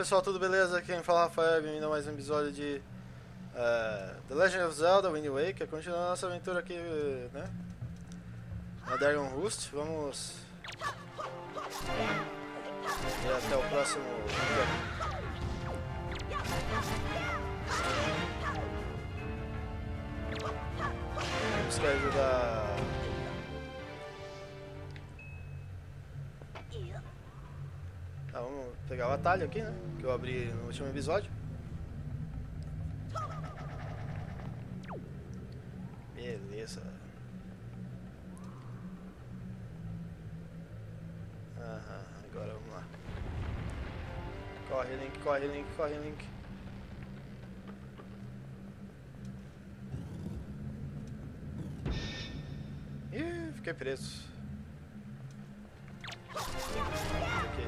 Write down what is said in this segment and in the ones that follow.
pessoal, tudo beleza? Quem fala é o Rafael, bem-vindo a mais um episódio de The Legend of Zelda Wind Waker. Continuando a nossa aventura aqui, né? Na Dragon Roost. Vamos ir até o próximo. Vamos querer ajudar. Vamos pegar o atalho aqui, né? Que eu abri no último episódio. Beleza. Agora vamos lá. Corre, Link, corre, Link, corre, Link. Ih, fiquei preso. Aqui.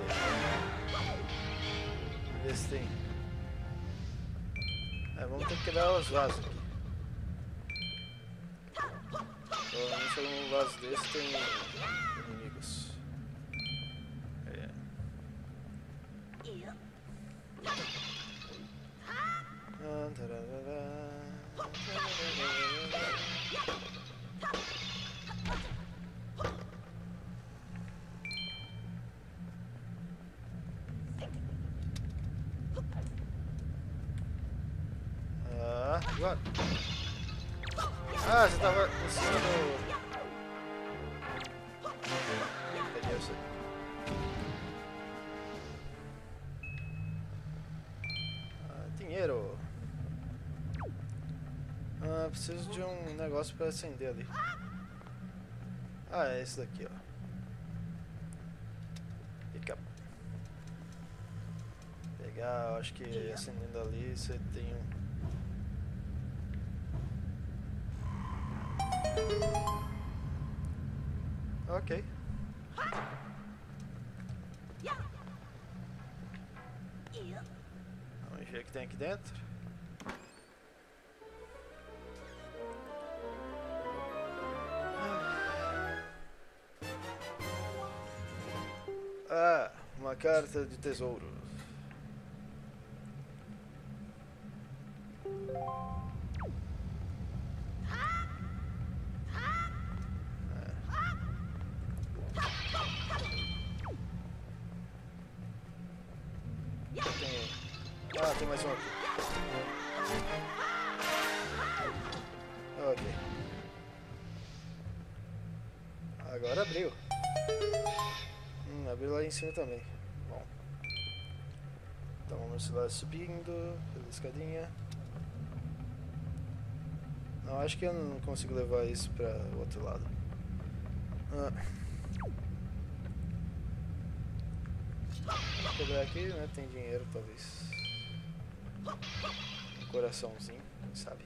Ver se tem. Vamos ter que quebrar os vasos aqui. Provavelmente algum vaso desse tem inimigos. Agora. Você tava ensinando. Cadê você? Dinheiro. Preciso de um negócio para acender ali. É esse daqui, ó. Fica. Pegar, acho que acendendo ali você tem um. Ok. Vamos ver o que tem aqui dentro. Uma carta de tesouro. Tem mais um aqui. Ok. Agora abriu. Abriu lá em cima também. Bom. Então vamos lá subindo pela escadinha. Não, acho que eu não consigo levar isso para o outro lado. Vou quebrar aqui, né? Tem dinheiro, talvez. Um coraçãozinho, quem sabe.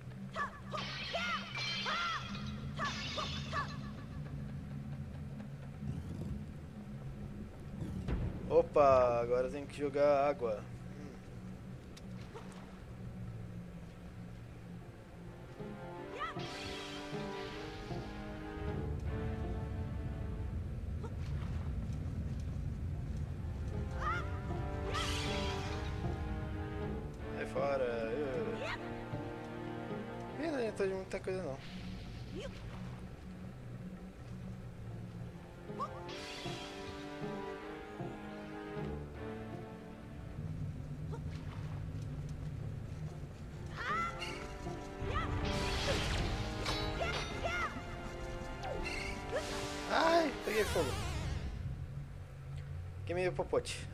Opa, agora tem que jogar água. Fora. Não adianta de muita coisa não. Ai, peguei fogo. Queimei o popote.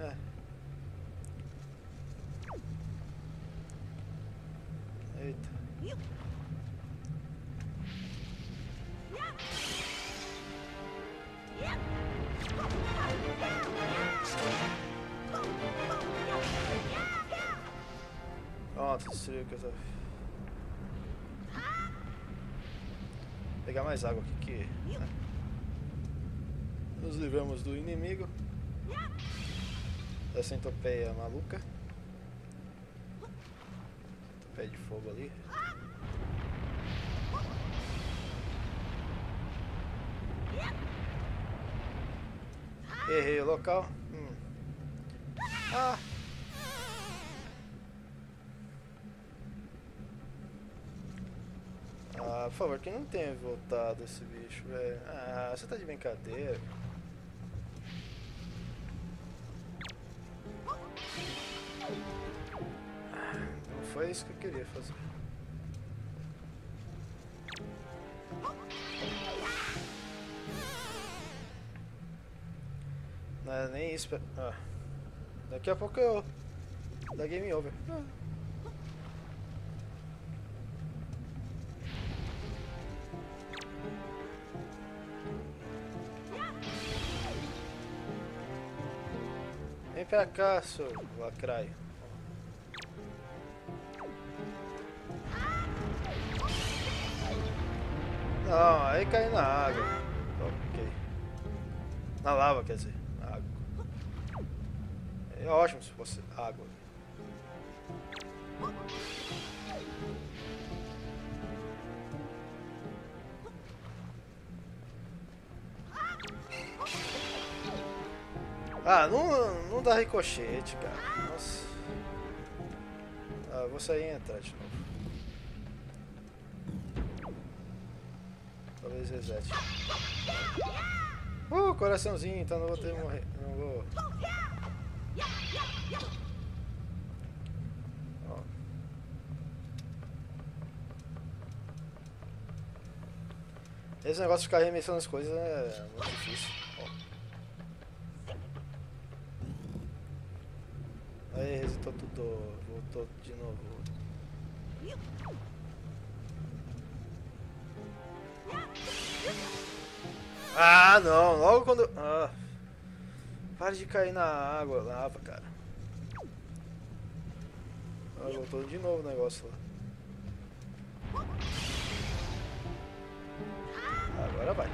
Eita. Pronto, destruiu o que eu tô. Vou pegar mais água aqui. Nos livramos do inimigo. Da centopeia maluca. Pé de fogo ali. Errei o local. Ah! por favor, que não tenha voltado esse bicho, velho. Ah, você tá de brincadeira. Não foi isso que eu queria fazer. Não é nem isso. Ah. Daqui a pouco eu... dá game over. Ah. Vem pra cá, seu lacraio. Não, aí cai na água. Ok. Na lava, quer dizer. Na água. É ótimo se fosse água. Ah, não dá ricochete, cara. Nossa. Ah, vou sair e entrar de novo. Talvez resete. Coraçãozinho, então não vou ter que morrer. Não vou. Ó. Esse negócio de ficar arremessando as coisas é muito difícil. Ó. Aí resetou tudo, voltou de novo. Ah, não, logo quando... Ah, para de cair na água, lava, cara. Ah, voltou de novo o negócio lá. Agora vai.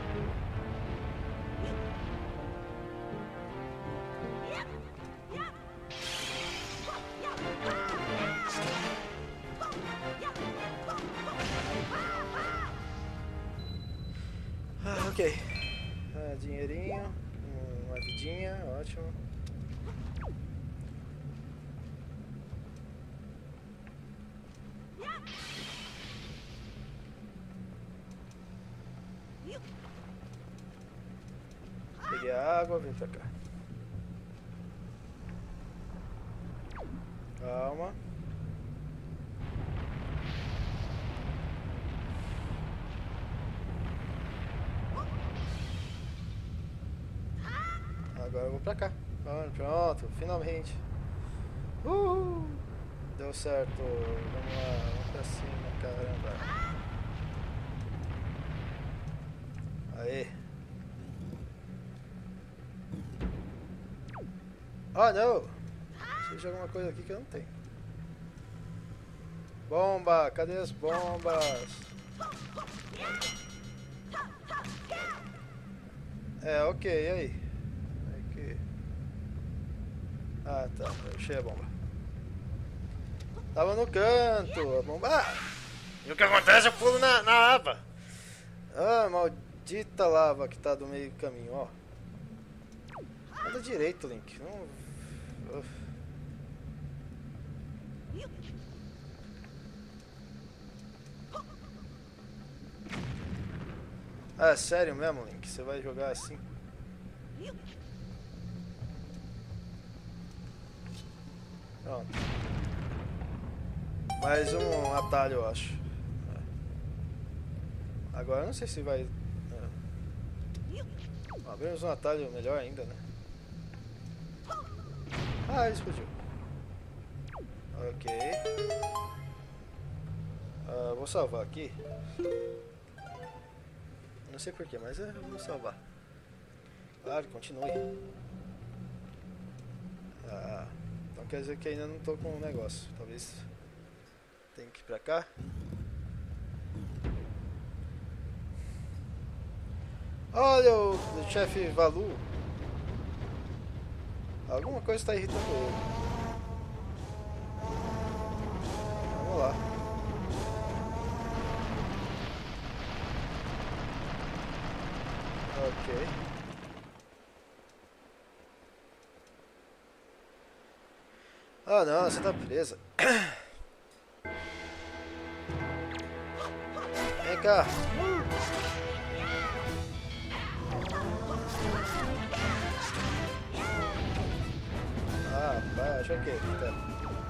Ah, ok. Ah, dinheirinho, uma vidinha, ótimo. Peguei a água, vem pra cá. Calma. Agora eu vou pra cá. Pronto, finalmente. Deu certo. Vamos lá, vamos pra cima, caramba. Aê. Oh, não! Preciso de alguma coisa aqui que eu não tenho. Bomba! Cadê as bombas? É, ok, e aí? Aqui. Ah, tá. Eu achei a bomba. Tava no canto, a bomba. Ah! E o que acontece? Eu pulo na lava. Ah, maldita lava que tá do meio do caminho, ó. Anda direito, Link. Não... Ah, é sério mesmo, Link? Você vai jogar assim? Pronto. Mais um atalho, eu acho. Agora eu não sei se vai... Abrimos um atalho melhor ainda, né? Ah, ele explodiu. Ok. Vou salvar aqui. Não sei porquê, mas eu vou salvar. Claro, continue. Então quer dizer que ainda não tô com o negócio. Talvez tenha que ir pra cá. Olha o chefe Valu. Alguma coisa está irritando ele. Vamos lá. Ok. Ah não, você tá presa. Vem cá. Ah, pá, achei que tá.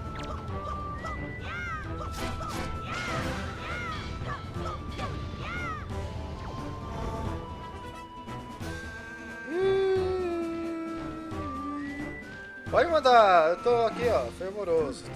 Pode mandar, eu tô aqui, ó, fervoroso.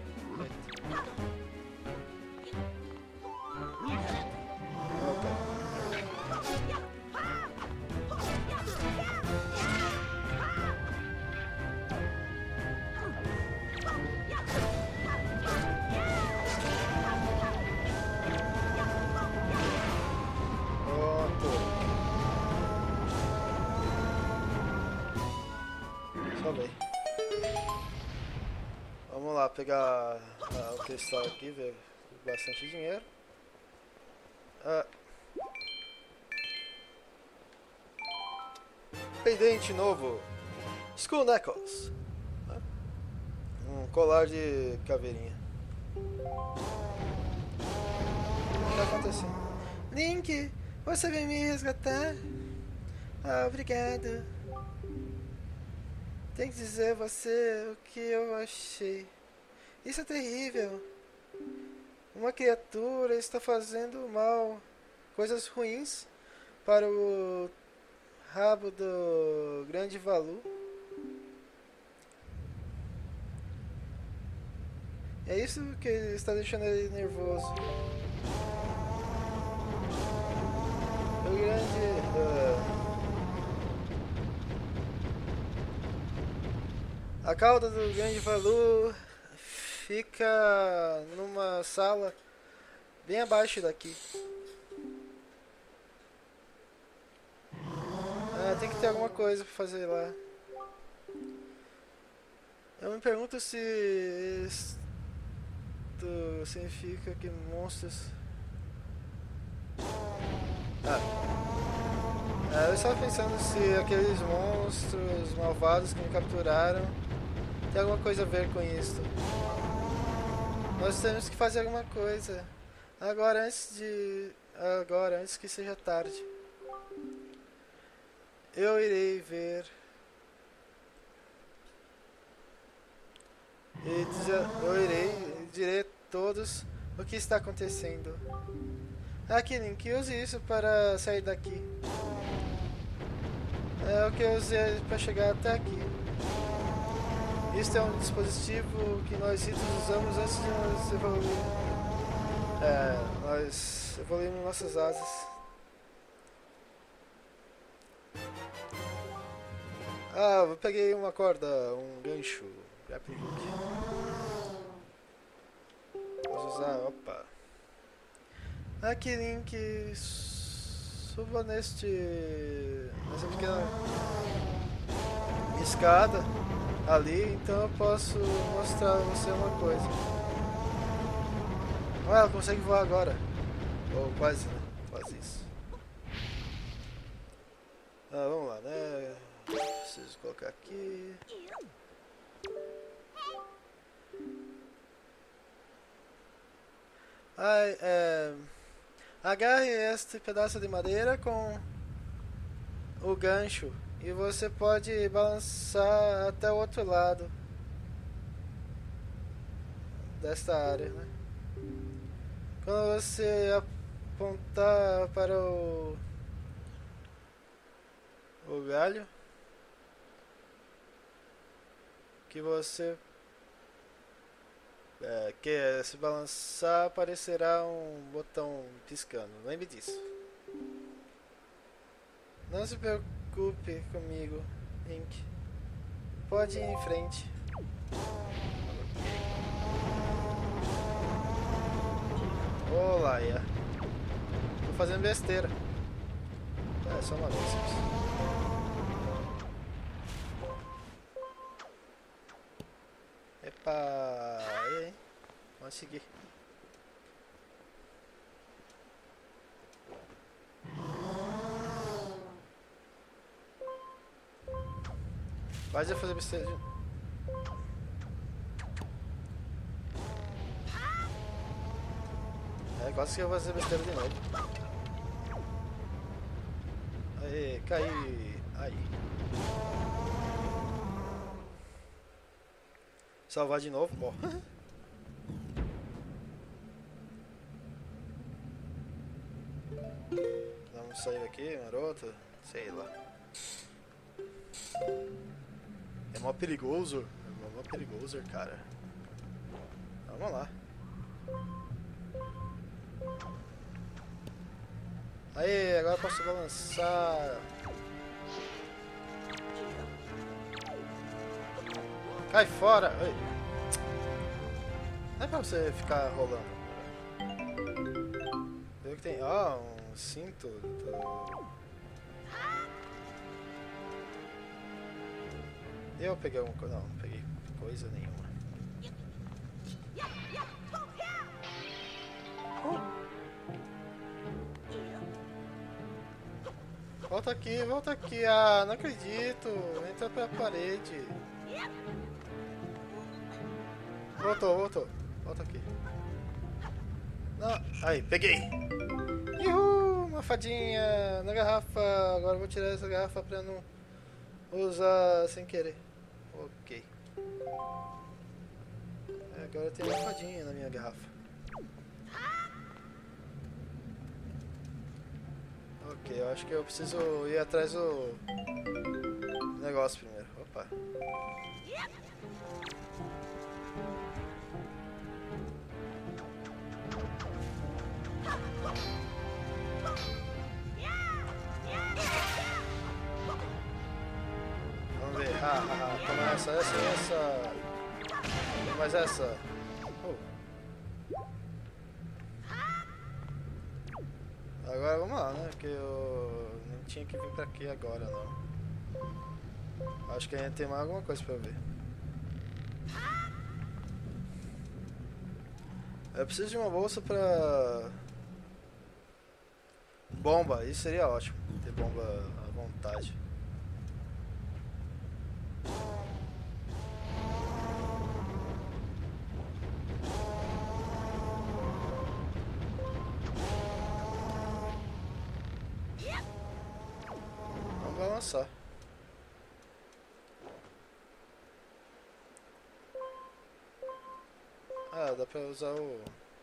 Vamos lá pegar o cristal aqui, ver bastante dinheiro. Pendente novo. Skull Necklace. Um colar de caveirinha. O que tá acontecendo? Link, você veio me resgatar? Ah, obrigado. Tem que dizer a você o que eu achei. Isso é terrível. Uma criatura está fazendo mal, coisas ruins para o rabo do grande Valu. É isso que está deixando ele nervoso. O grande... A cauda do grande Valu fica numa sala bem abaixo daqui. Tem que ter alguma coisa pra fazer lá. Eu me pergunto se isto significa que monstros... eu estava pensando se aqueles monstros malvados que me capturaram tem alguma coisa a ver com isso. Nós temos que fazer alguma coisa. Agora, antes que seja tarde. Eu irei ver. Eu direi a todos o que está acontecendo. Aqui, Link, use isso para sair daqui. É o que eu usei para chegar até aqui. Este é um dispositivo que nós usamos antes de nós evoluir. Nós evoluímos nossas asas. Eu peguei uma corda, um gancho. Grappling hook. Posso usar, opa. Aqui, Link, suba nessa pequena escada ali, então eu posso mostrar a você uma coisa. Ela consegue voar agora. Ou quase, né? Quase isso. Vamos lá, né? Preciso colocar aqui. Agarre este pedaço de madeira com o gancho e você pode balançar até o outro lado desta área, né? Quando você apontar para o galho que você quer se balançar, aparecerá um botão piscando. Lembre disso. Não se preocupe comigo, Link. Pode ir em frente. Olá, tô fazendo besteira. É só uma vez. Epa, hein? Vamos seguir. Vai já fazer besteira. quase que eu vou fazer besteira de novo. Aê, caí. Aí. Salvar de novo, ó. Vamos sair aqui, maroto. Sei lá. É mó perigoso. É mó perigoso, cara. Vamos lá. Aí, agora eu posso balançar. Cai fora! Ai. Não é pra você ficar rolando. Vê que tem. Ó, um cinto. Eu peguei alguma coisa. Não, não peguei coisa nenhuma. Volta aqui, volta aqui. Ah, não acredito. Entra pela parede. Voltou, voltou. Volta aqui. Não. Aí, peguei. Uhul, uma fadinha na garrafa. Agora eu vou tirar essa garrafa pra não usar sem querer. Ok. Agora tem uma fadinha na minha garrafa. Ok, eu acho que eu preciso ir atrás do negócio primeiro. Opa. Vamos ver. Toma essa. Mais essa. Agora vamos lá, né? Porque eu não tinha que vir pra aqui agora, não. Acho que ainda tem mais alguma coisa pra ver. Eu preciso de uma bolsa pra... bomba, isso seria ótimo. Ter bomba à vontade. Vamos balançar. Ah, dá pra usar o...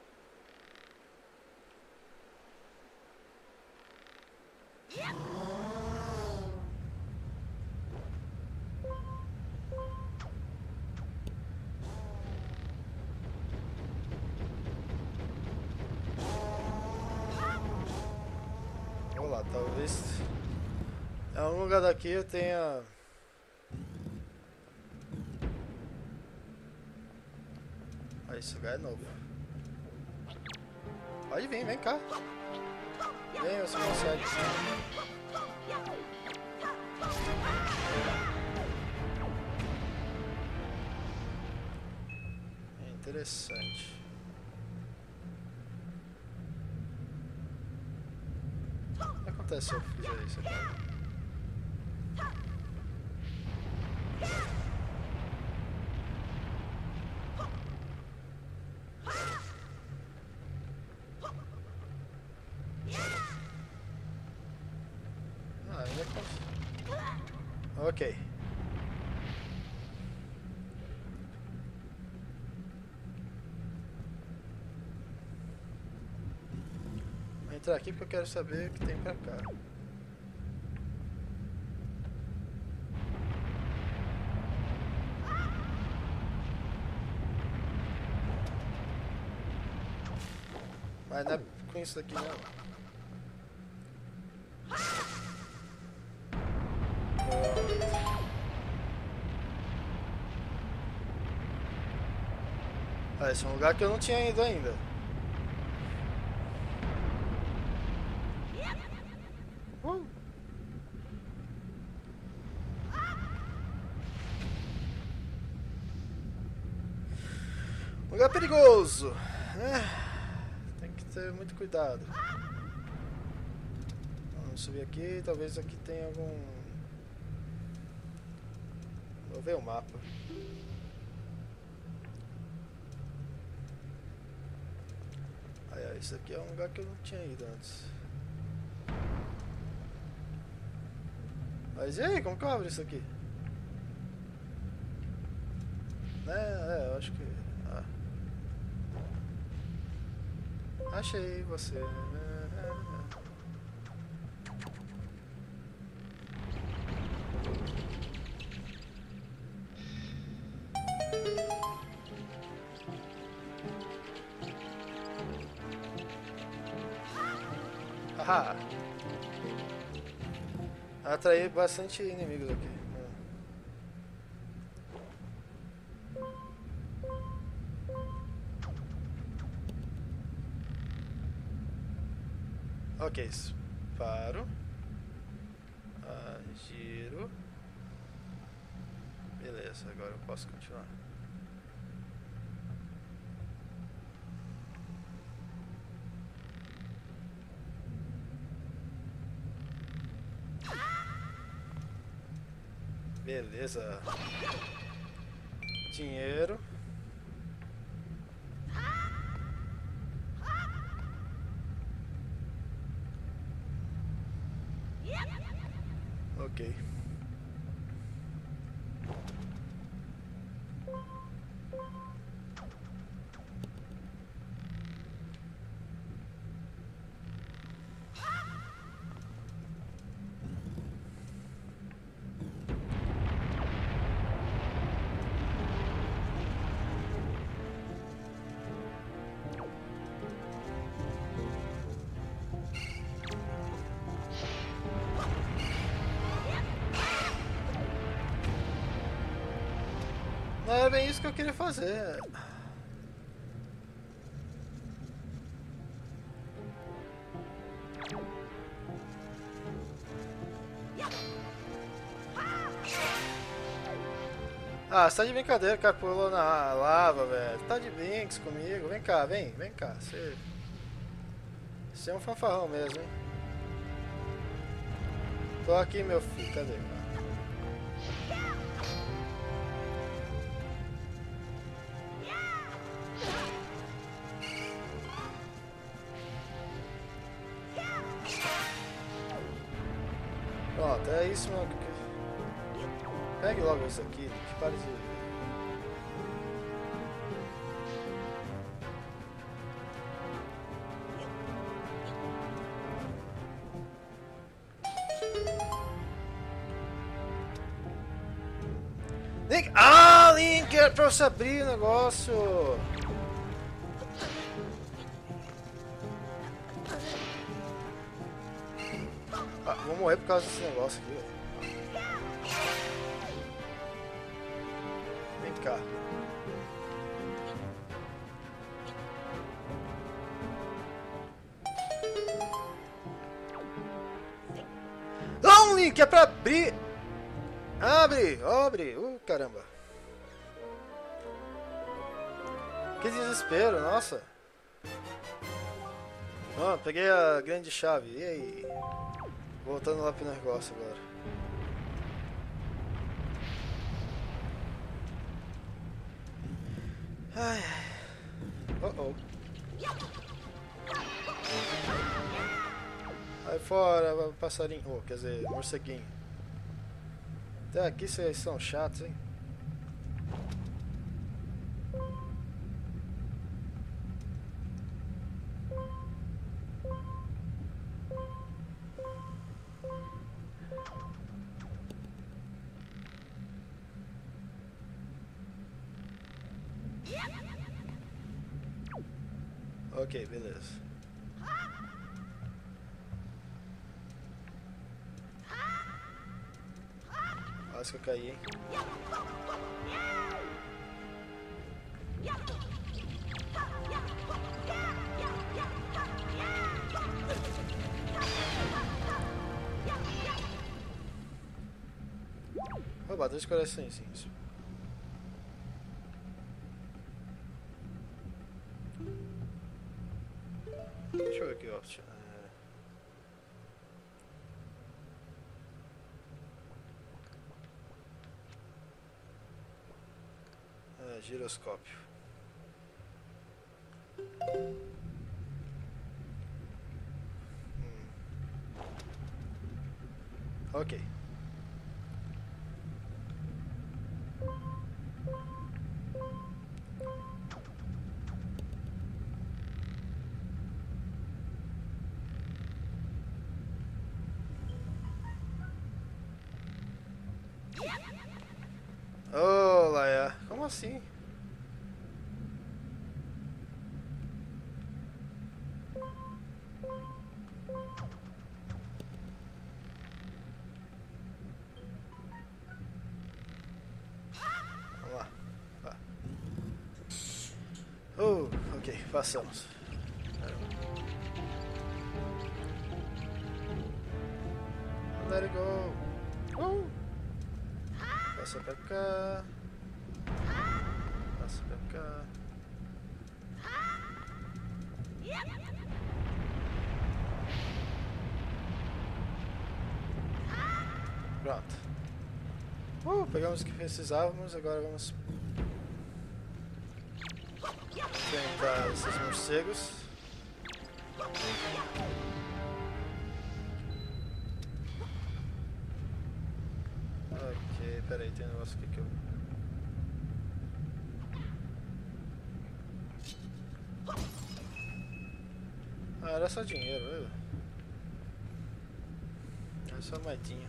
Vamos lá, talvez... em algum lugar daqui eu tenha... Ah, esse lugar é novo. Pode vir, vem cá. Vem, você consegue. É interessante. O que acontece se eu fizer isso aqui? Ok. Vou entrar aqui porque eu quero saber o que tem pra cá. Mas não é com isso daqui não. Ah, esse é um lugar que eu não tinha ido ainda. Lugar perigoso. Tem que ter muito cuidado. Vamos subir aqui. Talvez aqui tenha algum... Vou ver o mapa. Ai, ai. Esse aqui é um lugar que eu não tinha ido antes. Mas e aí, como que eu abro isso aqui? Eu acho que... Achei você. Haha. Atraí bastante inimigos aqui. Ok, paro. Giro. Beleza, agora eu posso continuar. Beleza. Dinheiro. Ok. Não era bem isso que eu queria fazer. Ah, você tá de brincadeira, cara, pulou na lava, velho. Tá de brinks comigo. Vem cá, vem cá. Você é um fanfarrão mesmo, hein? Tô aqui, meu filho. Cadê? Pronto, é isso, mano. Pegue logo isso aqui, que pare de... Link! Ah, Link! É pra você abrir o negócio! Ah, vou morrer por causa desse negócio aqui, velho. Vem cá. Não, Link! É pra abrir! Abre! Abre! Caramba! Que desespero, nossa! Ah, peguei a grande chave. E aí? Voltando lá pro negócio agora. Ai. Oh. Aí fora, passarinho. Oh, quer dizer, morceguinho. Até aqui vocês são chatos, hein? Ok, beleza. Quase que eu caí, hein? Oba, 2 coraçõezinhos. Deixa eu ver aqui, ó. Giroscópio. Ok. Ô, Laia, como assim? Vamos lá. Vá. Ok, passamos. Let it go. Passa pra cá. Passa pra cá. Pronto. Pegamos o que precisávamos, agora vamos enfrentar esses morcegos. Ok, peraí, tem um negócio aqui que eu... Ah, era só dinheiro, viu? Era só moedinha.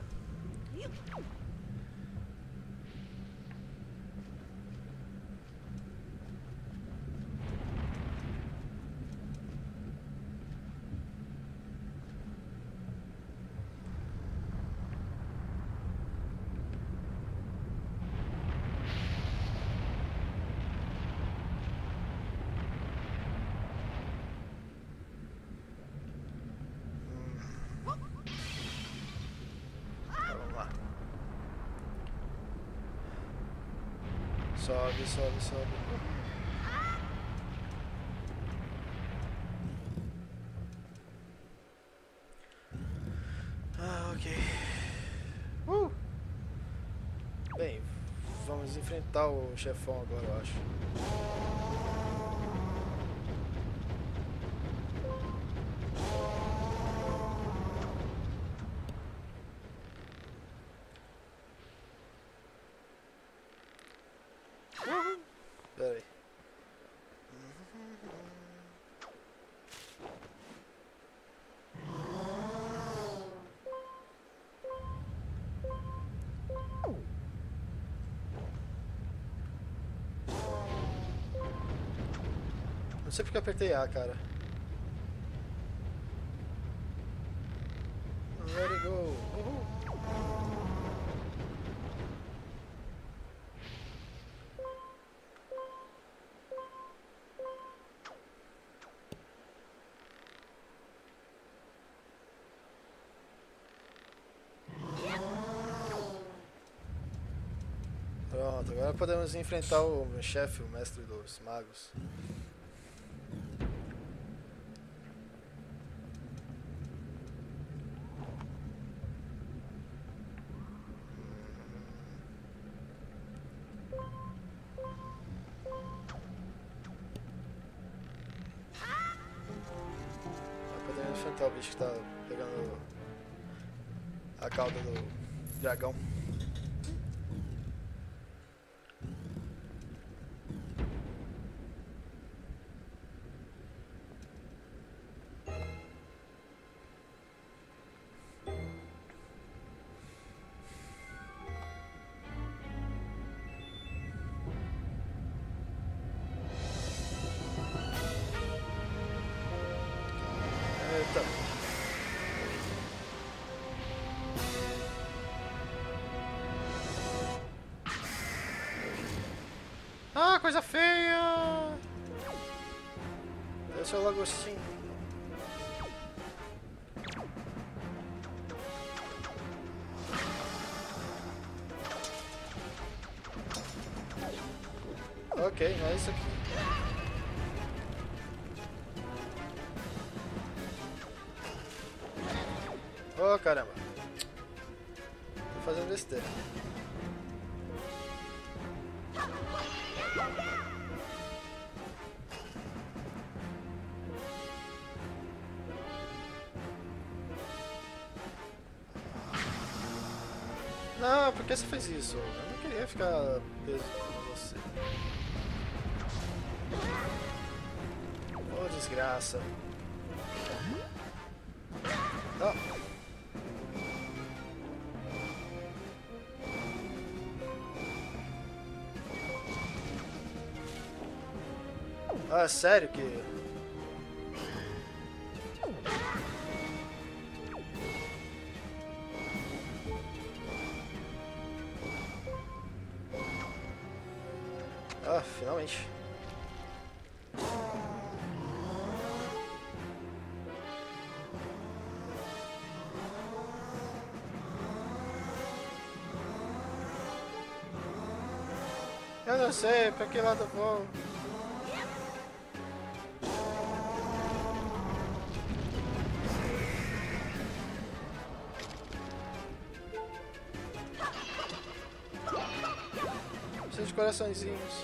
Sobe, sobe, sobe. Ok. Bem, vamos enfrentar o chefão agora, eu acho. Pera aí. Não sei porque eu apertei A, cara. Let it go. Pronto, agora podemos enfrentar o chefe, o mestre dos magos. Podemos enfrentar o bicho que tá pegando a cauda do dragão. Eita. Ah, coisa feia! Esse é o lagostim. Ok, não é isso aqui. Oh, caramba. Tô fazendo besteira. Não, por que você fez isso? Eu não queria ficar preso com você. Ô, desgraça. Não. Ah, sério que... Ah, finalmente. Eu não sei pra que lado eu vou. Preciso de coraçõezinhos.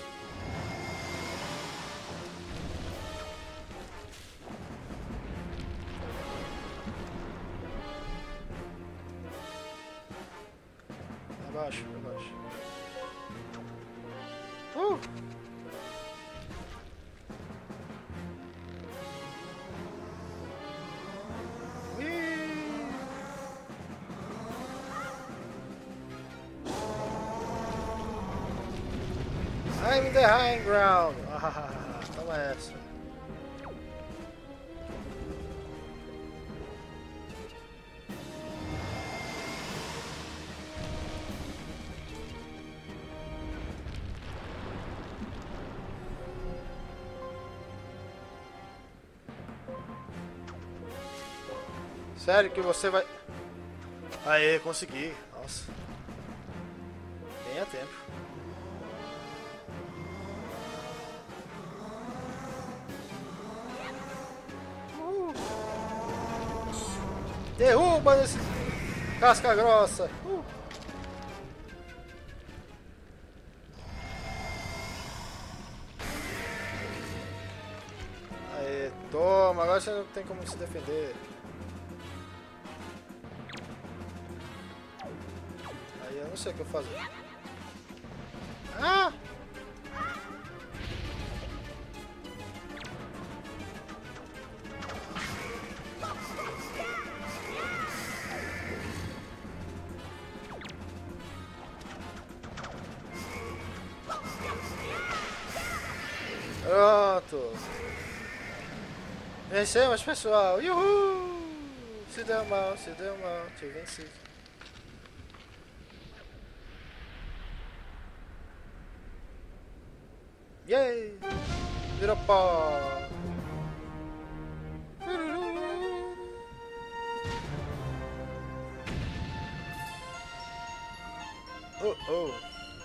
Abaixo, abaixo. I'm the high ground. Ah, toma essa. Sério que você vai... Aê, consegui. Nossa. Bem a tempo. Derruba nesse... Casca grossa. Aê, toma. Agora você não tem como se defender. Aí eu não sei o que eu faço. Ah! Pronto. Vencemos, pessoal. Uhul! Se deu mal, te venci. Yay! Virou pó. Oh, oh.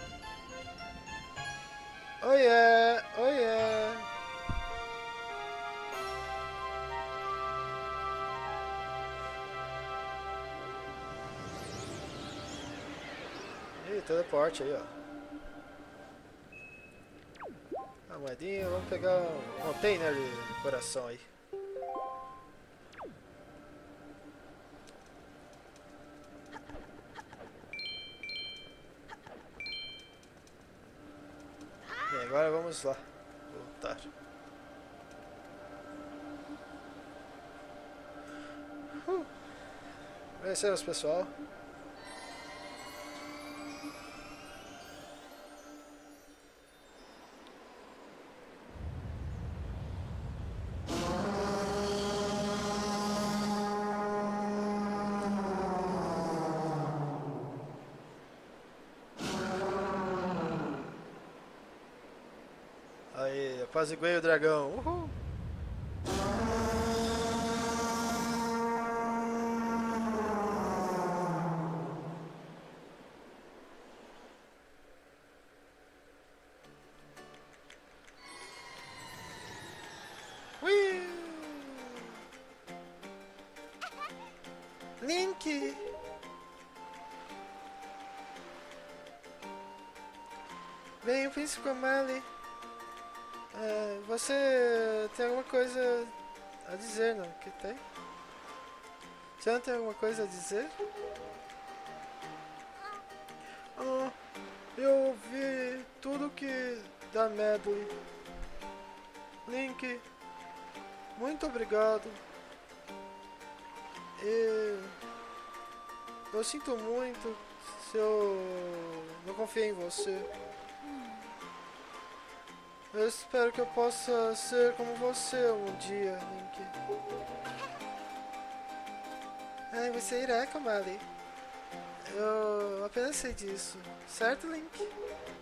Oh yeah, oh yeah. Ih, teleporte aí, ó. A moedinha, vamos pegar um container de coração aí. E agora vamos lá. Voltar. Vencemos, pessoal. Aí, apaziguei o dragão. Uhul. Ui. Link. Bem, o príncipe Mali. Você tem alguma coisa a dizer, não? Que tem? Você não tem alguma coisa a dizer? Ah, eu ouvi tudo que da Medley. Link, muito obrigado. E eu sinto muito se eu não confiei em você. Eu espero que eu possa ser como você um dia, Link. Ai, você irá, Kamali. Eu apenas sei disso. Certo, Link?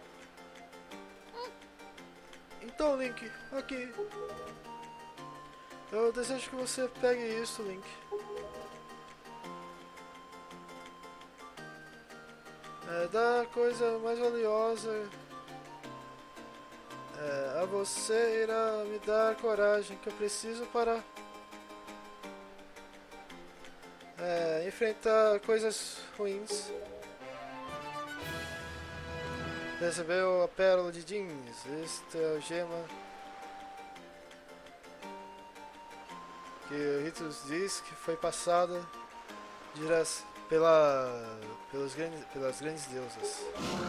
Então, Link, aqui. Eu desejo que você pegue isso, Link. Da coisa mais valiosa a você irá me dar coragem que eu preciso para enfrentar coisas ruins. Recebeu a pérola de jeans. Esta é a gema que o Ritus diz que foi passada pelas grandes deusas.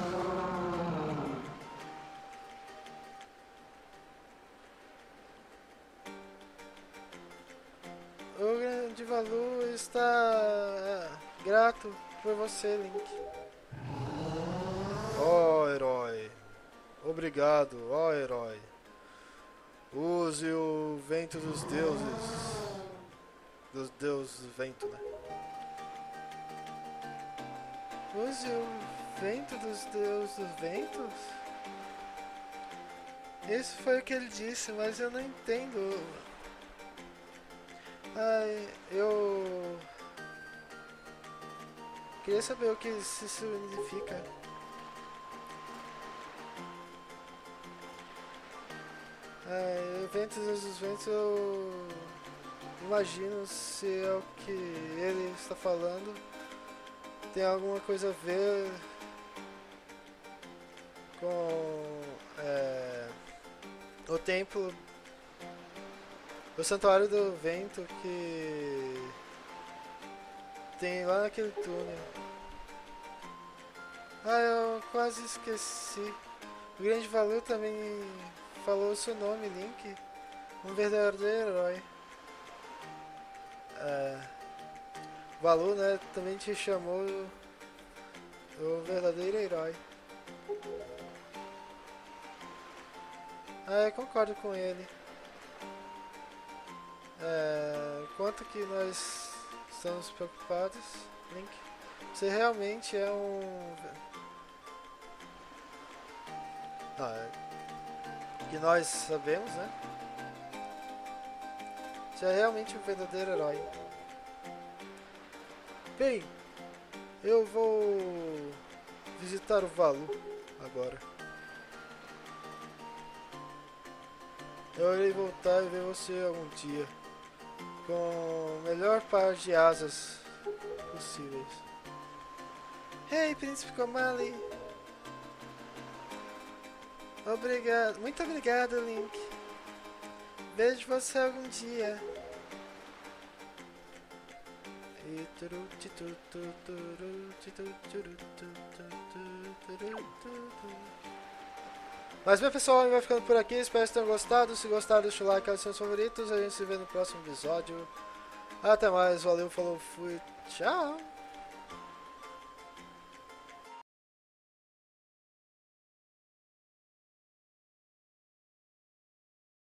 O grande Valu está grato por você, Link. Oh, herói. Obrigado, ó herói. Use o vento dos deuses. Dos deuses do vento, né? Use o vento dos deuses dos ventos? Isso foi o que ele disse, mas eu não entendo. Ai, eu queria saber o que isso significa. Ventos dos ventos, eu imagino se é o que ele está falando. Tem alguma coisa a ver com o templo, o santuário do vento que tem lá naquele túnel. Eu quase esqueci. O grande Valu também falou o seu nome, Link. Um verdadeiro herói. Valu, né, também te chamou o verdadeiro herói. Eu concordo com ele. Quanto que nós estamos preocupados, Link? Você realmente é um... que nós sabemos, né? Você é realmente um verdadeiro herói. Bem, eu vou visitar o Valu agora. Eu irei voltar e ver você algum dia com o melhor par de asas possíveis. Hey, Príncipe Komali! Obrigado, muito obrigado, Link. Vejo você algum dia. Mas bem, pessoal, a gente vai ficando por aqui. Espero que tenham gostado. Se gostaram, deixa o like, nos seus favoritos. A gente se vê no próximo episódio. Até mais, valeu, falou, fui, tchau.